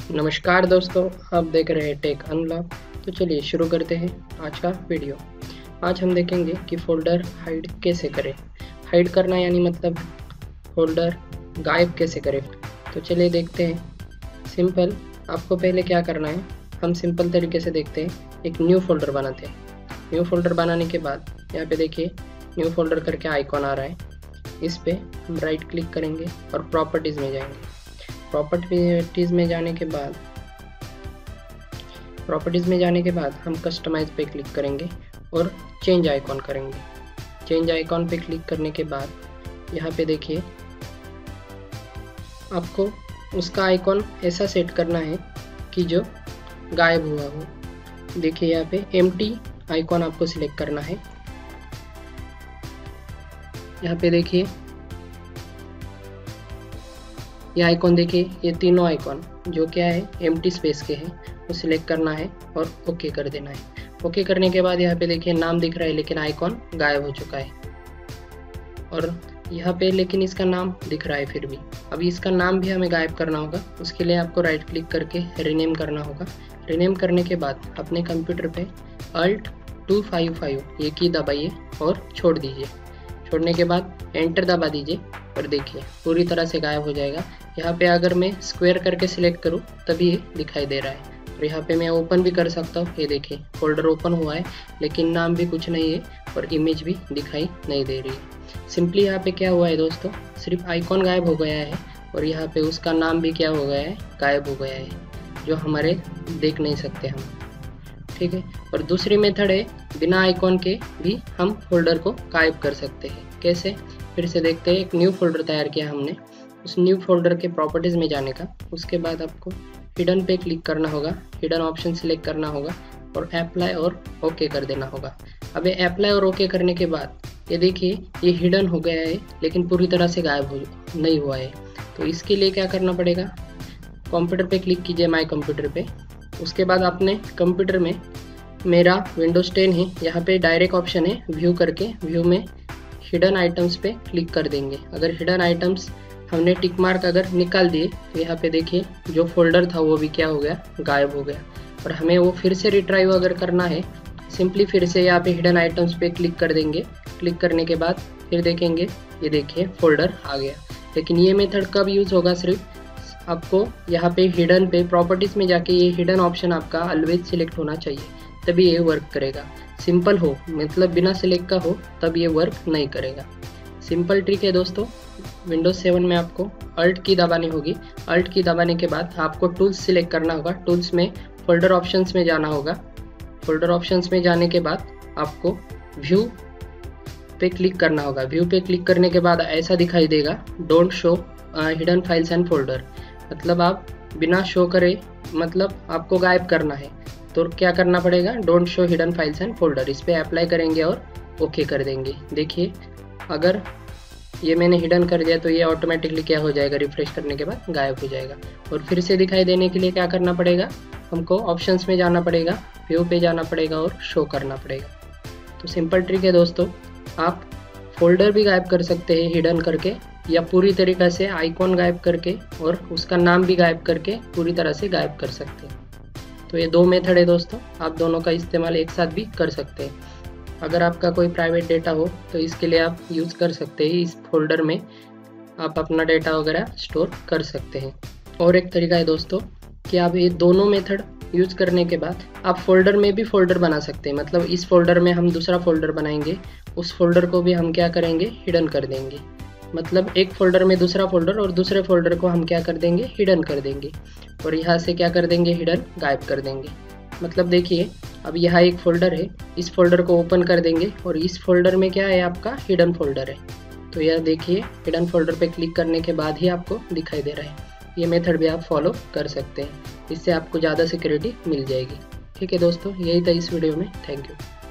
नमस्कार दोस्तों, आप देख रहे हैं टेक अनलॉक। तो चलिए शुरू करते हैं आज का वीडियो। आज हम देखेंगे कि फोल्डर हाइड कैसे करें। हाइड करना यानी मतलब फोल्डर गायब कैसे करें। तो चलिए देखते हैं। सिंपल, आपको पहले क्या करना है, हम सिंपल तरीके से देखते हैं। एक न्यू फोल्डर बनाते हैं। न्यू फोल्डर बनाने के बाद यहाँ पे देखिए न्यू फोल्डर करके आइकॉन आ रहा है। इस पर हम राइट क्लिक करेंगे और प्रॉपर्टीज़ में जाएंगे। प्रॉपर्टीज़ में जाने के बाद हम कस्टमाइज पे क्लिक करेंगे और चेंज आइकॉन करेंगे। चेंज आइकॉन पे क्लिक करने के बाद यहाँ पे देखिए आपको उसका आइकॉन ऐसा सेट करना है कि जो गायब हुआ हो। देखिए यहाँ पे एम्प्टी आइकॉन आपको सिलेक्ट करना है। यहाँ पे देखिए ये आइकॉन, देखिए ये तीनों आइकॉन जो क्या है एम्प्टी स्पेस के हैं, वो सिलेक्ट करना है और ओके कर देना है। ओके करने के बाद यहाँ पे देखिए नाम दिख रहा है लेकिन आइकॉन गायब हो चुका है। और यहाँ पे लेकिन इसका नाम दिख रहा है फिर भी। अभी इसका नाम भी हमें गायब करना होगा। उसके लिए आपको राइट क्लिक करके रीनेम करना होगा। रीनेम करने के बाद अपने कंप्यूटर पे Alt 255 ये की दबाइए और छोड़ दीजिए। छोड़ने के बाद एंटर दबा दीजिए और देखिए पूरी तरह से गायब हो जाएगा। यहाँ पे अगर मैं स्क्वायर करके सिलेक्ट करूँ तभी ये दिखाई दे रहा है। और यहाँ पे मैं ओपन भी कर सकता हूँ। ये देखिए फोल्डर ओपन हुआ है लेकिन नाम भी कुछ नहीं है और इमेज भी दिखाई नहीं दे रही है। सिंपली यहाँ पे क्या हुआ है दोस्तों, सिर्फ आइकॉन गायब हो गया है और यहाँ पे उसका नाम भी क्या हो गया है, गायब हो गया है, जो हमारे देख नहीं सकते हम। ठीक है। और दूसरी मेथड है, बिना आइकॉन के भी हम फोल्डर को गायब कर सकते हैं। कैसे, फिर से देखते हैं। एक न्यू फोल्डर तैयार किया हमने। उस न्यू फोल्डर के प्रॉपर्टीज़ में जाने का, उसके बाद आपको हिडन पे क्लिक करना होगा। हिडन ऑप्शन सिलेक्ट करना होगा और अप्लाई और ओके कर देना होगा। अब ये अप्लाई और ओके करने के बाद ये देखिए ये हिडन हो गया है लेकिन पूरी तरह से गायब नहीं हुआ है। तो इसके लिए क्या करना पड़ेगा, कंप्यूटर पे क्लिक कीजिए, माई कंप्यूटर पे। उसके बाद अपने कंप्यूटर में, मेरा विंडोज 10 है, यहाँ पे डायरेक्ट ऑप्शन है व्यू करके, व्यू में हिडन आइटम्स पे क्लिक कर देंगे। अगर हिडन आइटम्स हमने टिक मार्क अगर निकाल दिए तो यहाँ पे देखिए जो फोल्डर था वो भी क्या हो गया, गायब हो गया। और हमें वो फिर से रिट्राइव अगर करना है, सिंपली फिर से यहाँ पे हिडन आइटम्स पे क्लिक कर देंगे। क्लिक करने के बाद फिर देखेंगे, ये देखिए फोल्डर आ गया। लेकिन ये मेथड कब यूज़ होगा, सिर्फ आपको यहाँ पे हिडन पे प्रॉपर्टीज़ में जाके ये हिडन ऑप्शन आपका ऑलवेज सिलेक्ट होना चाहिए, तभी ये वर्क करेगा। सिंपल हो मतलब बिना सिलेक्ट का हो तब ये वर्क नहीं करेगा। सिंपल ट्रिक है दोस्तों। विंडोज 7 में आपको Alt की दबानी होगी। Alt की दबाने के बाद आपको टूल्स सिलेक्ट करना होगा। टूल्स में फोल्डर ऑप्शंस में जाना होगा। फोल्डर ऑप्शंस में जाने के बाद आपको व्यू पे क्लिक करना होगा। व्यू पे क्लिक करने के बाद ऐसा दिखाई देगा, don't show hidden files and folder. मतलब आप बिना शो करे, मतलब आपको गायब करना है तो क्या करना पड़ेगा, don't show hidden files and folder. इस पर अप्लाई करेंगे और ओके कर देंगे। देखिए अगर ये मैंने हिडन कर दिया तो ये ऑटोमेटिकली क्या हो जाएगा, रिफ्रेश करने के बाद गायब हो जाएगा। और फिर से दिखाई देने के लिए क्या करना पड़ेगा, हमको ऑप्शंस में जाना पड़ेगा, व्यू पे जाना पड़ेगा और शो करना पड़ेगा। तो सिंपल ट्रिक है दोस्तों। आप फोल्डर भी गायब कर सकते हैं हिडन करके, या पूरी तरीक़े से आइकॉन गायब करके और उसका नाम भी गायब करके पूरी तरह से गायब कर सकते हैं। तो ये दो मेथड है दोस्तों, आप दोनों का इस्तेमाल एक साथ भी कर सकते हैं। अगर आपका कोई प्राइवेट डेटा हो तो इसके लिए आप यूज़ कर सकते हैं। इस फोल्डर में आप अपना डेटा वगैरह स्टोर कर सकते हैं। और एक तरीका है दोस्तों कि आप ये दोनों मेथड यूज़ करने के बाद आप फोल्डर में भी फोल्डर बना सकते हैं। मतलब इस फोल्डर में हम दूसरा फोल्डर बनाएंगे, उस फोल्डर को भी हम क्या करेंगे, हिडन कर देंगे। मतलब एक फोल्डर में दूसरा फोल्डर और दूसरे फोल्डर को हम क्या कर देंगे, हिडन कर देंगे। और यहाँ से क्या कर देंगे, हिडन गायब कर देंगे। मतलब देखिए अब यहाँ एक फोल्डर है, इस फोल्डर को ओपन कर देंगे और इस फोल्डर में क्या है, आपका हिडन फोल्डर है। तो यह देखिए हिडन फोल्डर पे क्लिक करने के बाद ही आपको दिखाई दे रहा है। ये मेथड भी आप फॉलो कर सकते हैं, इससे आपको ज़्यादा सिक्योरिटी मिल जाएगी। ठीक है दोस्तों, यही था इस वीडियो में। Thank you.